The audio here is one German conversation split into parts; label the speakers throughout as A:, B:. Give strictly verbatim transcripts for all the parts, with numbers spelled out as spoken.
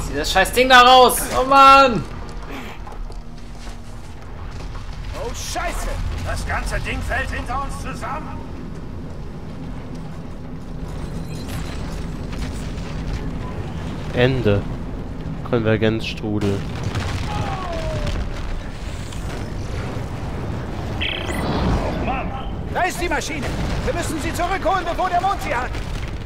A: Zieh das scheiß Ding da raus! Oh Mann!
B: Oh Scheiße! Das ganze Ding fällt hinter uns zusammen!
C: Ende. Konvergenzstrudel.
B: Da ist die Maschine! Wir müssen sie zurückholen, bevor der Mond sie hat!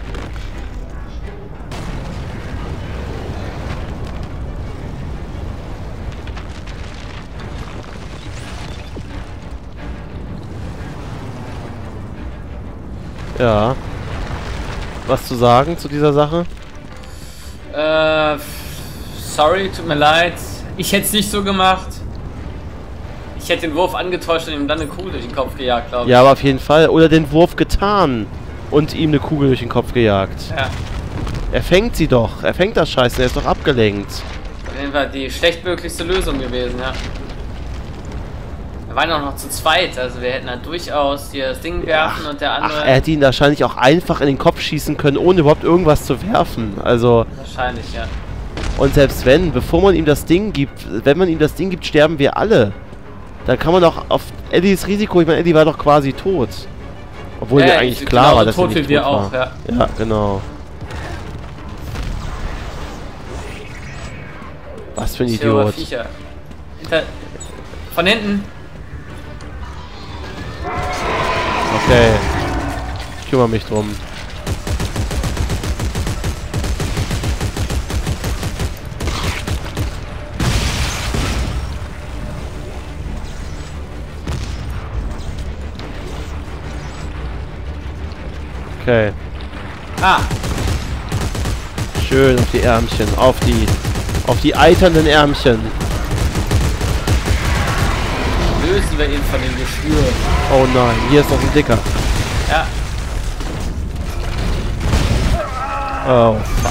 C: Ja. Was zu sagen zu dieser Sache?
A: Äh, sorry, tut mir leid. Ich hätte es nicht so gemacht. Ich hätte den Wurf angetäuscht und ihm dann eine Kugel durch den Kopf gejagt, glaube ich.
C: Ja, aber auf jeden Fall. Oder den Wurf getan und ihm eine Kugel durch den Kopf gejagt.
A: Ja.
C: Er fängt sie doch. Er fängt das Scheiße. Er ist doch abgelenkt.
A: Auf jeden Fall die schlechtmöglichste Lösung gewesen, ja. Wir waren auch noch zu zweit, also wir hätten halt durchaus hier das Ding werfen ach, und der andere...
C: Ach, er hätte ihn wahrscheinlich auch einfach in den Kopf schießen können, ohne überhaupt irgendwas zu werfen. Also...
A: Wahrscheinlich, ja.
C: Und selbst wenn, bevor man ihm das Ding gibt, wenn man ihm das Ding gibt, sterben wir alle. Dann kann man doch auf Eddies Risiko, ich meine, Eddie war doch quasi tot. Obwohl
A: ja,
C: mir eigentlich klar
A: genau
C: war, dass
A: tot
C: er nicht
A: wie wir
C: tot
A: auch,
C: war.
A: Ja.
C: Ja, genau. Was für ein Idiot.
A: Viecher. Hinter... Von hinten.
C: Okay. Ich kümmere mich drum. Okay.
A: Ah.
C: Schön auf die Ärmchen, auf die, auf die eiternden Ärmchen.
A: Lösen wir ihn von dem Geschwür.
C: Oh nein, hier ist noch ein Dicker.
A: Ja.
C: Oh, fuck.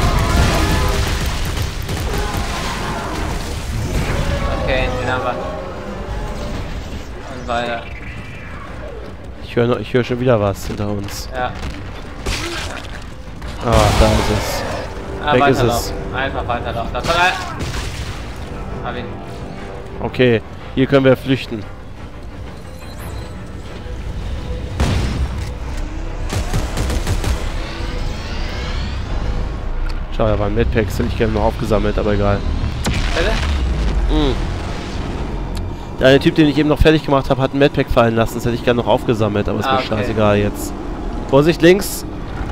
A: Okay, den haben wir. Und weiter.
C: Ich höre ich hör schon wieder was hinter uns.
A: Ja.
C: Ah, da ist es.
A: Ah,
C: Weg ist es.
A: weiterlaufen. Einfach weiterlaufen. Da kommt ein. Hab ihn.
C: Okay, hier können wir flüchten. Schau, da war ein Medpacks, hätte ich gerne noch aufgesammelt, aber egal.
A: Bitte?
C: Mm. Der eine Typ, den ich eben noch fertig gemacht habe, hat einen Medpack fallen lassen. Das hätte ich gerne noch aufgesammelt, aber ist
A: Ah,
C: mir
A: okay.
C: scheißegal jetzt. Vorsicht, links!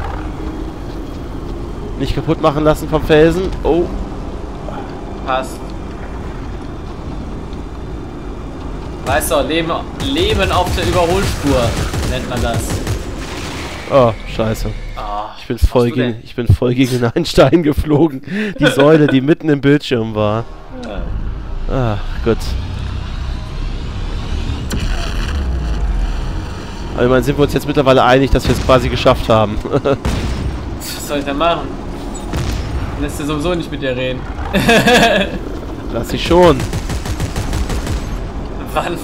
C: Nicht kaputt machen lassen vom Felsen. Oh.
A: Passt. Weißt du, Leben, Leben auf der Überholspur nennt man das.
C: Oh, scheiße.
A: Oh,
C: Ich bin voll gegen, ich bin voll gegen einen Stein geflogen. Die Säule, die mitten im Bildschirm war. Ach, gut. Also, ich meine, sind wir uns jetzt mittlerweile einig, dass wir es quasi geschafft haben.
A: Was soll ich denn machen? Lässt du sowieso nicht mit dir reden.
C: Lass ich schon.
A: Wann?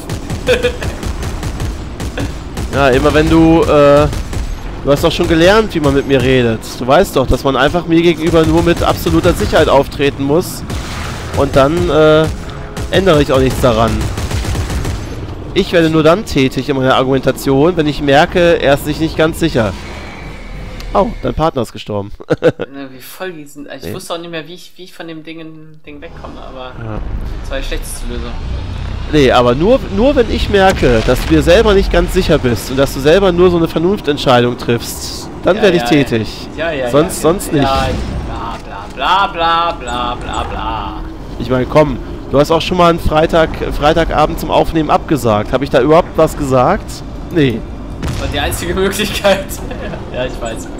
C: Ja, immer wenn du, äh, du hast doch schon gelernt, wie man mit mir redet. Du weißt doch, dass man einfach mir gegenüber nur mit absoluter Sicherheit auftreten muss. Und dann, äh, ändere ich auch nichts daran. Ich werde nur dann tätig in meiner Argumentation, wenn ich merke, er ist sich nicht ganz sicher. Oh, dein Partner ist gestorben.
A: Wie voll die sind. Ich
C: nee.
A: wusste auch nicht mehr, wie ich, wie ich von dem Ding, Ding wegkomme, aber
C: Ja.
A: das war die schlechteste Lösung.
C: Nee, aber nur, nur wenn ich merke, dass du dir selber nicht ganz sicher bist und dass du selber nur so eine Vernunftentscheidung triffst, dann
A: Ja,
C: werde ich
A: ja,
C: tätig.
A: Ja, ja,
C: sonst,
A: ja,
C: sonst nicht.
A: Ja, bla bla bla bla bla bla bla.
C: Ich meine, komm, du hast auch schon mal einen Freitag, Freitagabend zum Aufnehmen abgesagt. Habe ich da überhaupt was gesagt? Nee.
A: Das war die einzige Möglichkeit. Ja, ich weiß.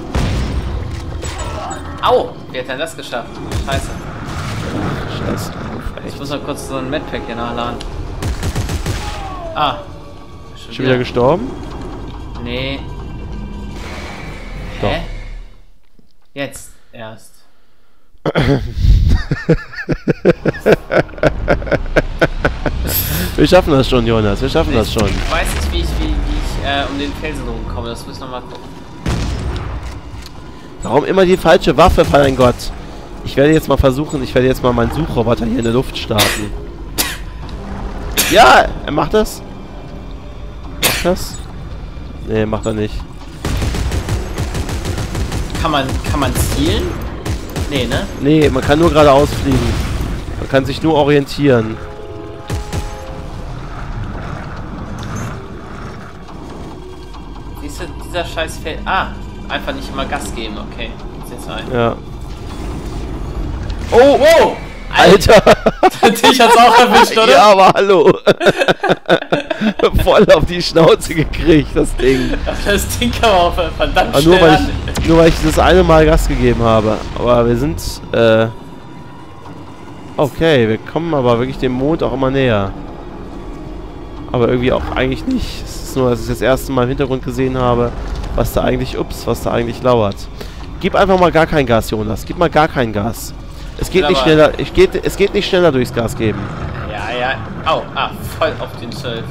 A: Au! Wie hat er das geschafft? Scheiße.
C: Scheiße.
A: Ich muss mal kurz so ein Medpack hier nachladen. Ah.
C: Schon, schon wieder gestorben?
A: Nee.
C: Doch.
A: Hä? Jetzt erst.
C: Wir schaffen das schon, Jonas. Wir schaffen das schon.
A: Ich weiß nicht, wie ich, wie, wie ich äh, um den Felsen rumkomme. Das müssen wir mal gucken.
C: Warum immer die falsche Waffe, mein Gott? Ich werde jetzt mal versuchen, ich werde jetzt mal meinen Suchroboter hier in der Luft starten. Ja, er macht das. Macht das? Nee, macht er nicht.
A: Kann man, kann man zielen? Nee, ne?
C: Nee, man kann nur geradeaus fliegen. Man kann sich nur orientieren.
A: Siehst du, dieser scheiß Feld... Ah, einfach nicht immer Gas geben, okay. Jetzt ein.
C: Ja.
A: Oh, wow!
C: Alter!
A: Dich hat's auch erwischt, oder?
C: Ja, aber hallo! Voll auf die Schnauze gekriegt, das Ding.
A: Das Ding kann man auch verdammt
C: Aber
A: schnell
C: nur weil,
A: an.
C: ich, nur weil ich das eine Mal Gas gegeben habe. Aber wir sind, äh... okay, wir kommen aber wirklich dem Mond auch immer näher. Aber irgendwie auch eigentlich nicht. Es ist nur, dass ich das erste Mal im Hintergrund gesehen habe, was da eigentlich, ups, was da eigentlich lauert. Gib einfach mal gar kein Gas, Jonas. Gib mal gar kein Gas. Es geht nicht schneller, ich geht, es geht nicht schneller durchs Gas geben.
A: Ja, ja. Au, ah, voll auf den Shelf.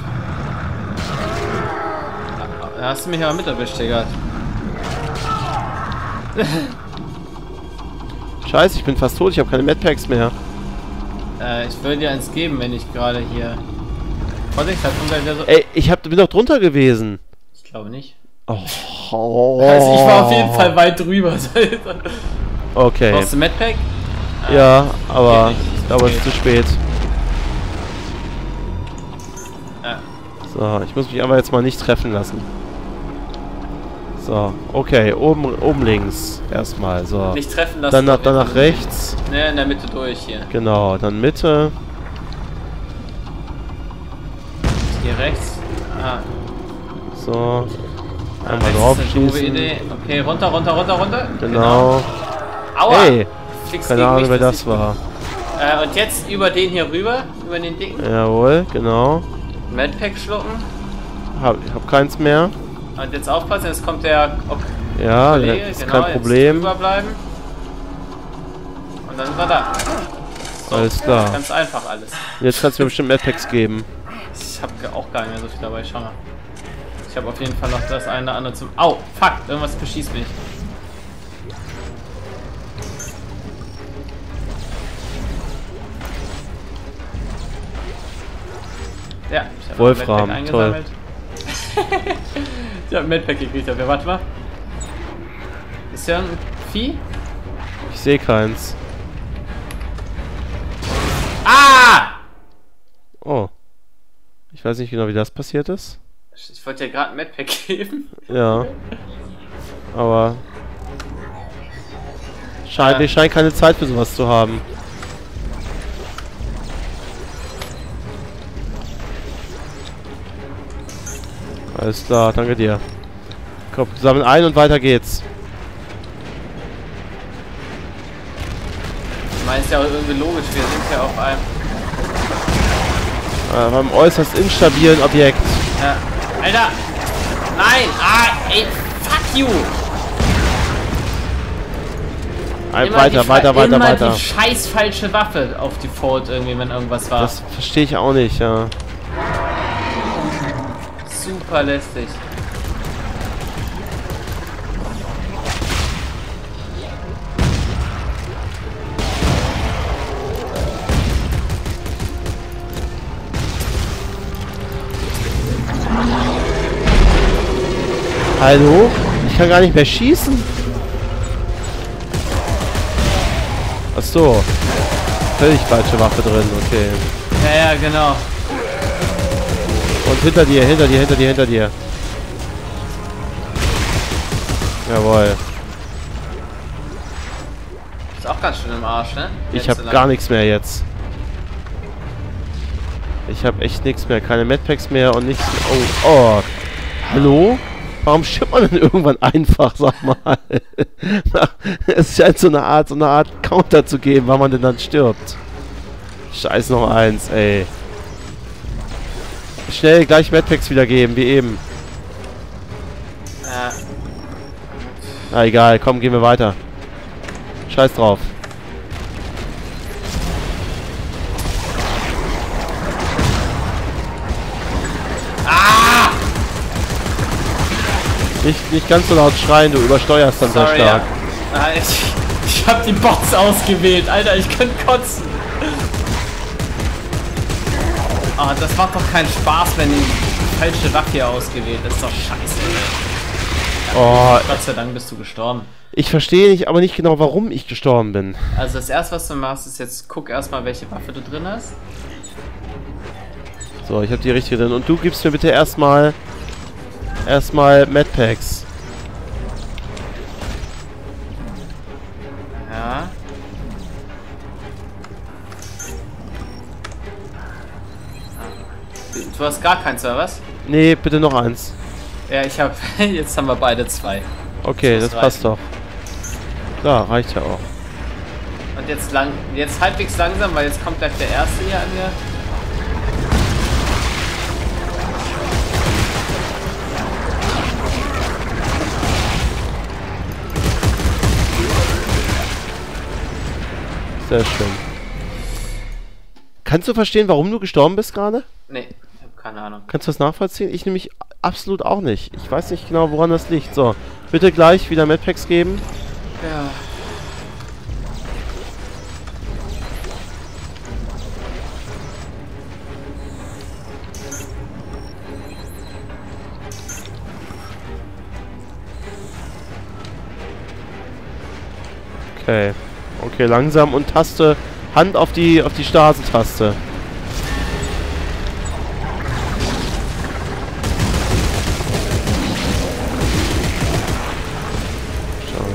A: Da hast du mich aber mit erwischt, Digga.
C: Scheiße, ich bin fast tot, ich habe keine Medpacks mehr.
A: Äh, ich würde dir eins geben, wenn ich gerade hier... Vorsicht, hat unser wieder so...
C: Ey, ich hab, bin doch drunter gewesen.
A: Ich glaube nicht.
C: Oh.
A: Also ich war auf jeden Fall weit drüber.
C: Okay.
A: Brauchst du Medpack?
C: Ja, aber
A: nicht,
C: ich glaube, es ist zu spät.
A: Ja.
C: So, ich muss mich aber jetzt mal nicht treffen lassen. So, okay, oben, oben links erstmal. So.
A: Nicht treffen lassen.
C: Dann nach, dann nach rechts.
A: Ne, in der Mitte durch hier.
C: Genau, dann Mitte.
A: Hier rechts. Ah.
C: So.
A: Ah,
C: Einmal
A: rechts
C: drauf
A: ist eine doofe
C: schießen.
A: Idee. Okay, runter, runter, runter, runter.
C: Genau.
A: Aua!
C: Hey,
A: Fliegst
C: keine
A: gegen
C: Ahnung,
A: mich,
C: wer
A: das
C: das war.
A: Äh, und jetzt über den hier rüber, über den dicken.
C: Jawohl, genau.
A: Medpack schlucken.
C: Hab, ich hab keins mehr.
A: Und jetzt aufpassen, jetzt kommt der ok
C: Ja,
A: Kollege.
C: das ist
A: Genau,
C: kein Problem.
A: Jetzt bleiben. Und dann sind wir da. So,
C: Alles klar.
A: Ganz einfach alles.
C: Jetzt kannst du mir bestimmt Medpacks geben.
A: Ich habe auch gar nicht mehr so viel dabei, schau mal. Ich habe auf jeden Fall noch das eine oder andere zum... Au, fuck, irgendwas beschießt mich. Ja, ich habe
C: Wolfram,
A: Medpack
C: toll.
A: eingesammelt. Ich habe ein Medpack gekriegt dafür, warte mal. Ist ja ein Vieh?
C: Ich sehe keins.
A: Ah!
C: Oh. Ich weiß nicht genau, wie das passiert ist.
A: Ich wollte dir gerade ein Medpack geben.
C: Ja. Aber... Scheint,
A: Ja.
C: ich scheint keine Zeit für sowas zu haben. Alles klar, danke dir. Komm, sammeln ein und weiter geht's.
A: Ich meine, ist ja auch irgendwie logisch, wir sind ja auf einem...
C: Äh, beim äußerst instabilen Objekt.
A: Ja. Alter! Nein! Ah, ey, fuck you!
C: Ein,
A: Immer
C: weiter,
A: die,
C: weiter, weiter,
A: immer
C: weiter.
A: die scheiß falsche Waffe auf Default irgendwie, wenn irgendwas war.
C: Das verstehe ich auch nicht, ja.
A: Super lästig.
C: Hallo? Ich kann gar nicht mehr schießen. Ach so. Völlig falsche Waffe drin, okay.
A: Ja, ja, genau.
C: Und hinter dir, hinter dir, hinter dir, hinter dir. Jawohl.
A: Ist auch ganz schön im Arsch, ne?
C: Ich habe gar nichts mehr jetzt. Ich habe echt nichts mehr. Keine Medpacks mehr und nichts mehr. Oh, oh. Hallo? Warum stirbt man denn irgendwann einfach, sag mal? Es scheint so eine Art, so eine Art Counter zu geben, wann man denn dann stirbt. Scheiß noch eins, ey. Schnell gleich Medpacks wiedergeben, wie eben.
A: Ja.
C: Na egal, komm, gehen wir weiter. Scheiß drauf.
A: Ah!
C: Nicht, nicht ganz so laut schreien, du übersteuerst dann sehr
A: Sorry,
C: stark.
A: ja. Ah, ich, ich Ich hab die Bots ausgewählt, Alter, ich könnte kotzen. Oh, das macht doch keinen Spaß, wenn die falsche Waffe hier ausgewählt ist. Das ist doch scheiße.
C: Oh,
A: Gott sei Dank bist du gestorben.
C: ich verstehe nicht, aber nicht genau, warum ich gestorben bin.
A: Also das erste, was du machst, ist jetzt, guck erstmal, welche Waffe du drin hast.
C: So, ich habe die richtige drin. Und du gibst mir bitte erstmal erstmal Medpacks.
A: Ja. Du hast gar keins, oder was?
C: Nee, bitte noch eins.
A: Ja, ich hab. Jetzt haben wir beide zwei.
C: Okay, das,
A: Das
C: passt doch. Klar, reicht ja auch.
A: Und jetzt lang. Jetzt halbwegs langsam, weil jetzt kommt gleich der erste hier an mir.
C: Sehr schön. Kannst du verstehen, warum du gestorben bist gerade?
A: Nee, ich hab keine Ahnung.
C: Kannst du das nachvollziehen? Ich nämlich absolut auch nicht. Ich weiß nicht genau, woran das liegt. So, bitte gleich wieder Medpacks geben.
A: Ja.
C: Okay. Okay, langsam und Taste. Hand auf die auf die Stase-Taste. Schade.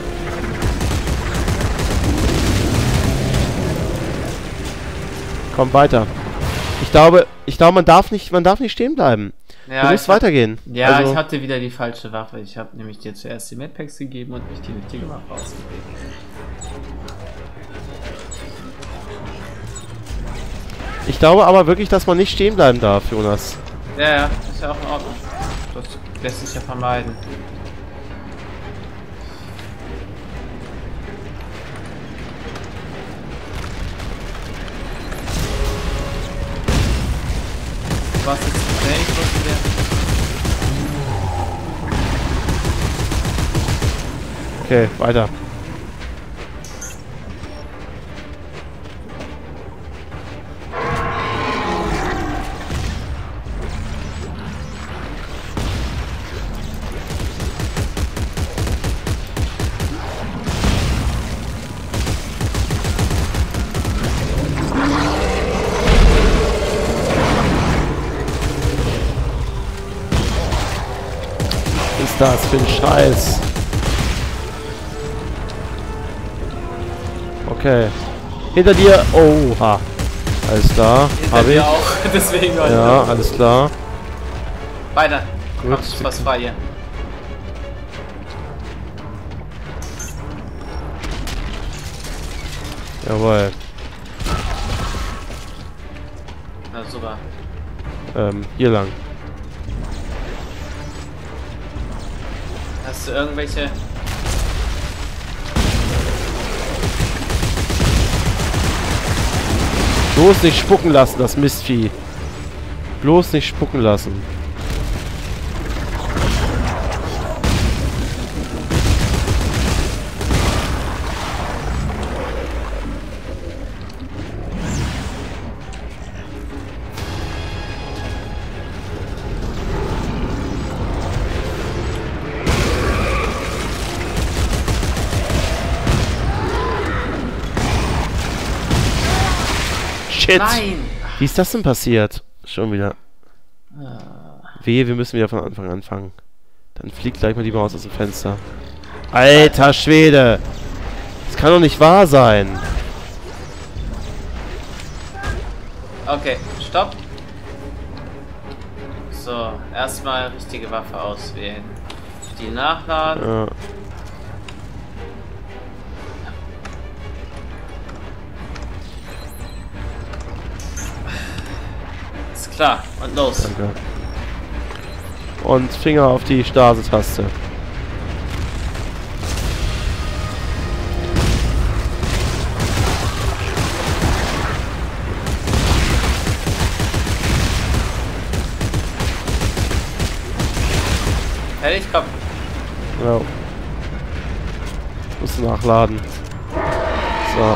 C: Komm weiter. Ich glaube, ich glaube, man darf nicht, man darf nicht stehen bleiben.
A: Ja,
C: du musst
A: ich hab,
C: weitergehen.
A: Ja,
C: also,
A: ich hatte wieder die falsche Waffe. Ich habe nämlich dir zuerst die Medpacks gegeben und nicht die richtige Waffe ausgewählt.
C: ich glaube aber wirklich, dass man nicht stehen bleiben darf, Jonas.
A: Ja, ja, ist ja auch in Ordnung. Das lässt sich ja vermeiden. Was jetzt schnell geschossen werden?
C: Okay, weiter. Was ist das für ein Scheiß? Okay. Hinter dir. Oha. Alles klar.
A: Hinter
C: Hab
A: dir
C: ich.
A: auch, deswegen heute.
C: Ja, alles klar.
A: Weiter.
C: Gut.
A: Komm, ist was frei hier.
C: Jawohl.
A: Na super.
C: Ähm, hier lang.
A: Hast du irgendwelche...
C: Bloß nicht spucken lassen, das Mistvieh. Bloß nicht spucken lassen. Shit.
A: Nein!
C: Wie ist das denn passiert? Schon wieder. Wehe, wir müssen wieder von Anfang anfangen. Dann fliegt gleich mal die Maus aus dem Fenster. Alter Schwede! Das kann doch nicht wahr sein.
A: Okay, stopp. So, erstmal richtige Waffe auswählen. Die nachladen.
C: Ja.
A: Ist klar, und los.
C: Danke. Und Finger auf die Stase-Taste.
A: Fertig, komm.
C: Ja. Musst du nachladen. So.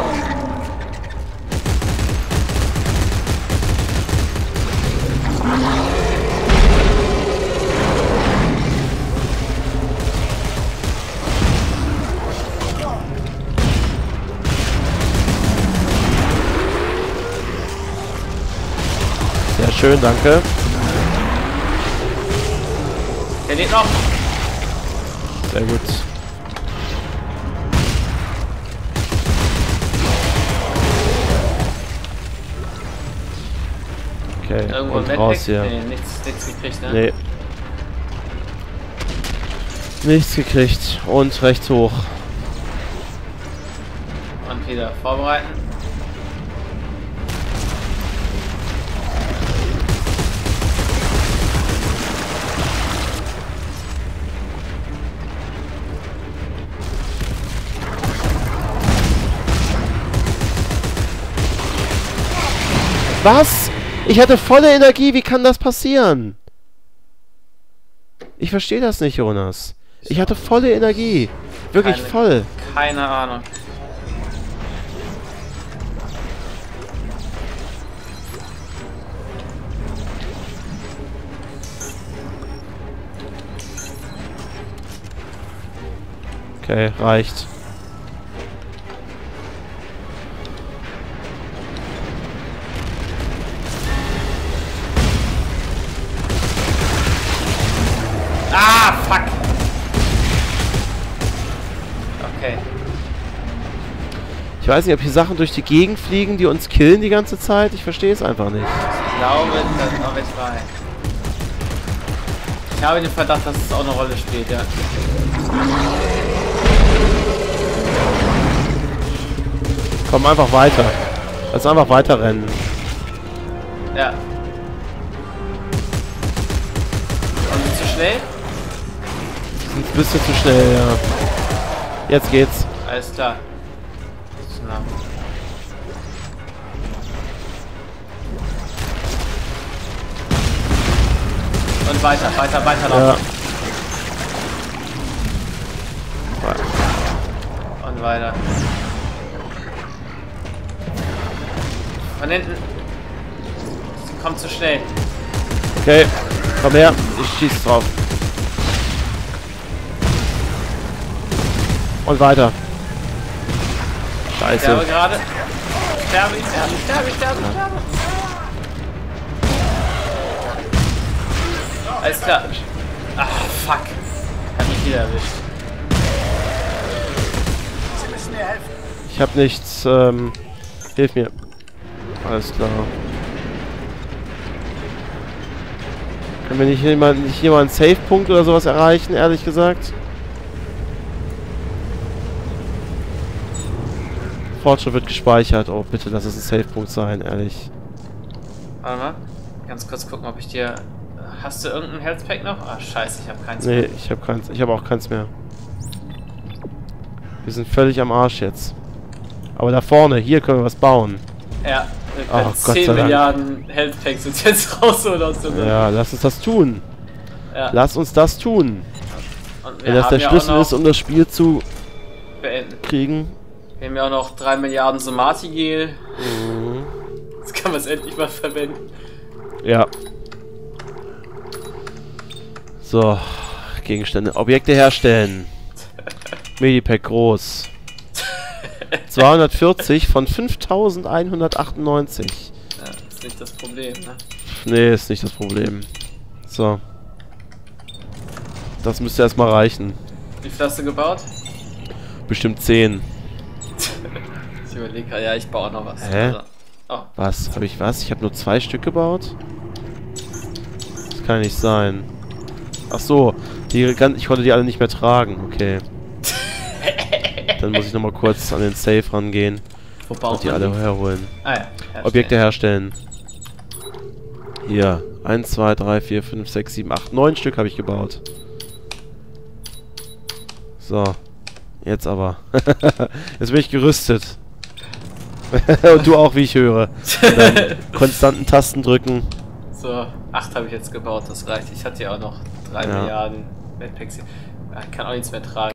C: Sehr schön, danke.
A: Der lebt noch.
C: Sehr gut. Okay,
A: Irgendwo
C: und
A: ein
C: raus
A: Medpack?
C: hier.
A: Nee, nichts, nichts gekriegt, ne?
C: Nee. Nichts gekriegt. Und rechts hoch.
A: Und wieder vorbereiten.
C: Was? Ich hatte volle Energie, wie kann das passieren? Ich verstehe das nicht, Jonas. Ich hatte volle Energie. Wirklich
A: Keine,
C: voll.
A: Keine Ahnung.
C: Okay, reicht.
A: Ah, fuck! Okay.
C: Ich weiß nicht, ob hier Sachen durch die Gegend fliegen, die uns killen die ganze Zeit. Ich verstehe es einfach nicht.
A: Ich glaube, das ist auch echt frei. Ich habe den Verdacht, dass es auch eine Rolle spielt, ja.
C: Komm einfach weiter. Lass einfach weiter rennen.
A: Ja. Und zu schnell?
C: Ein bisschen zu schnell, ja. Jetzt geht's.
A: Alles klar. Na. Und weiter, weiter, weiter laufen.
C: Ja.
A: Und weiter. Von hinten. Sie kommt zu schnell.
C: Okay, komm her. Ich schieß drauf. Und weiter.
A: Ich
C: Scheiße.
A: sterbe gerade. Sterbe, ich sterbe, ich sterbe, ich sterbe, ich sterbe. Alles klar. Ah, fuck. Hat mich wieder erwischt.
B: Sie müssen mir helfen.
C: Ich hab nichts. Ähm, hilf mir. Alles klar. Können wir nicht hier mal, nicht hier mal einen Save-Punkt oder sowas erreichen, ehrlich gesagt? Fortschritt wird gespeichert. Oh, bitte lass es ein Save-Punkt sein, ehrlich.
A: Warte mal. Ganz kurz gucken, ob ich dir... Hast du irgendein Health Pack noch? Ah, scheiße, ich habe keins
C: Nee,
A: mehr.
C: ich habe keins. Ich habe auch keins mehr. Wir sind völlig am Arsch jetzt. Aber da vorne, hier können wir was bauen.
A: Ja, wir können
C: Oh, Gott sei
A: zehn
C: Dank.
A: Milliarden Health Packs uns jetzt rausholen aus dem...
C: Ja, lass uns das tun.
A: Ja.
C: Lass uns das tun.
A: Und wir
C: Wenn das
A: haben
C: der
A: ja
C: Schlüssel
A: auch noch
C: ist, um das Spiel zu
A: beenden.
C: kriegen.
A: Wir haben ja auch noch drei Milliarden Somati-Gel.
C: Mhm.
A: Jetzt kann man es endlich mal verwenden.
C: Ja. So, Gegenstände. Objekte herstellen. Medipack groß. zweihundertvierzig von fünftausendeinhundertachtundneunzig.
A: Ja, ist nicht das Problem, ne?
C: Nee, ist nicht das Problem. So. Das müsste erstmal reichen.
A: Wie viel hast du gebaut?
C: Bestimmt zehn.
A: Ich überlege gerade, ja, ich baue auch noch was.
C: Hä?
A: Also, oh,
C: Was? Habe ich was? Ich habe nur zwei Stück gebaut? Das kann ja nicht sein. Ach so, die, gan- ich konnte die alle nicht mehr tragen. Okay. Dann muss ich nochmal kurz an den Safe rangehen
A: wo baut
C: und die
A: man
C: alle
A: die?
C: herholen.
A: Ah ja. herstellen.
C: Objekte herstellen. Hier. eins, zwei, drei, vier, fünf, sechs, sieben, acht, neun Stück habe ich gebaut. So. Jetzt aber. Jetzt bin ich gerüstet. Und du auch, wie ich höre. Und dann konstanten Tasten drücken.
A: So, acht habe ich jetzt gebaut, das reicht. Ich hatte ja auch noch drei
C: Ja.
A: Milliarden Medpacks. Ich kann auch nichts mehr tragen.